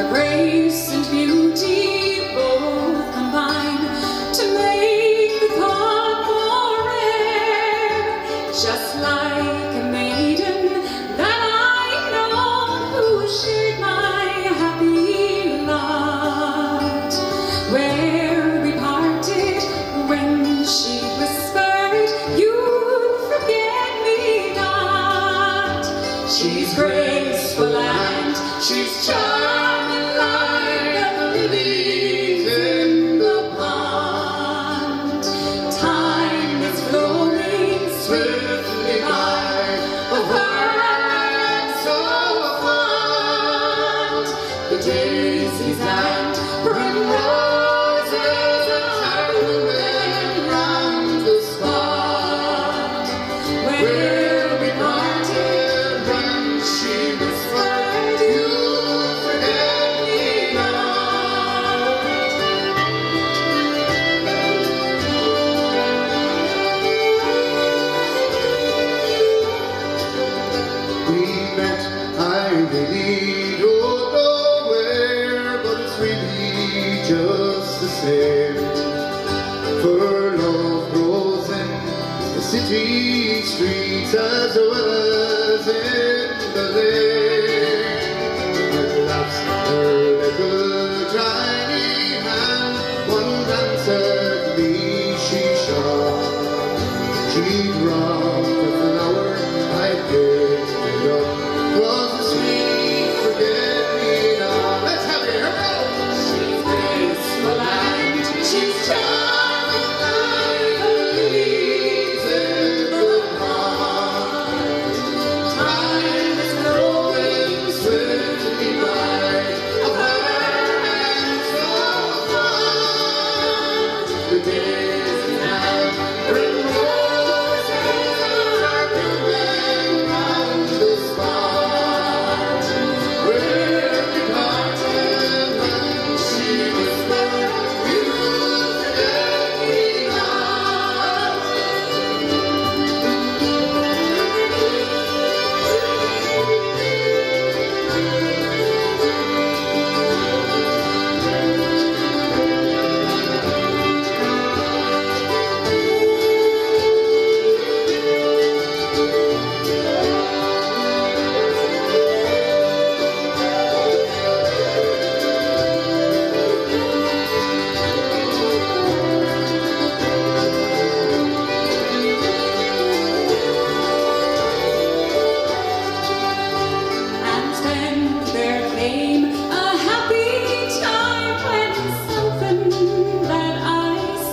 grace and beauty both combine to make the thought more rare, just like a maiden that I know who shared my happy lot. Where we parted when she whispered, "You'll forget me not." She's graceful and she's charming like the lilies in the pond. Time is flowing swiftly by, of her I'm so fond. The daisies and primroses are blooming round the spot. Where we parted when she whispered, "You'll forget me not." We met, I really don't know where, but it's really just the same. For love grows in the city streets as well as in the lane. And laughs her little tiny hand, one glance at me she shot. She'd robbed a flower I picked it up. 'Twas a sweet forget-me-not. Let's have it, here we go. She's graceful and she's charming like the lilies in the pond. Time is flowing swiftly by, of her I'm so fond. The daisies and primroses are blooming round the spot. Where we parted when she whispered, "You'll forget me not." And then there came a happy time when something that I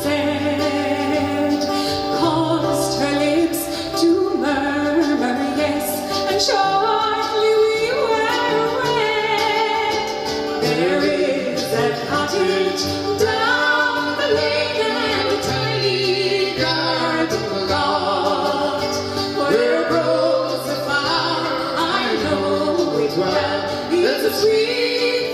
said caused her lips to murmur yes, and shortly we were wed. There is that cottage down the lake and a tiny garden plot where grows a flower I know it well. It's a sweet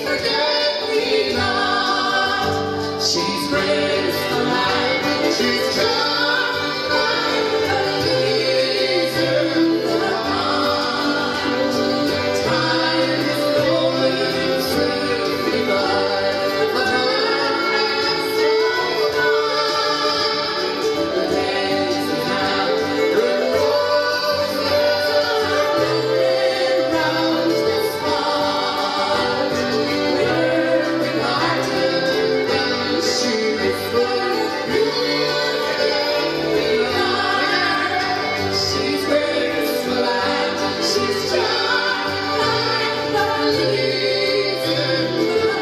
forget-me-not. She's graceful and she's charming like the lilies in the pond. Time is flowing swiftly by, but her I'm so fond. The daisies and primroses are blooming round the spot. Where we parted when she whispered, "You'll forget me not." She's graceful and she's charming like the lilies in the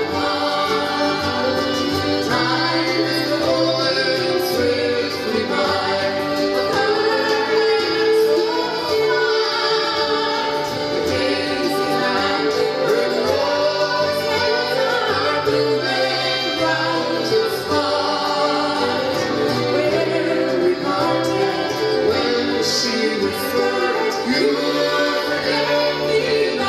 pond. Time is flowing swiftly by, but her I'm so fond. The daisies and primroses are blooming round the spot. Where we parted when she whispered, "You'll forget me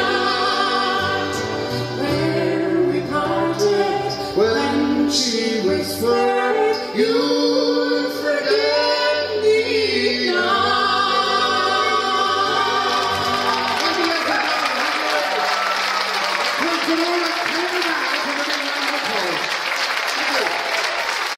not." Where we parted When she whispered, "You'll forget me not." Kilfenora.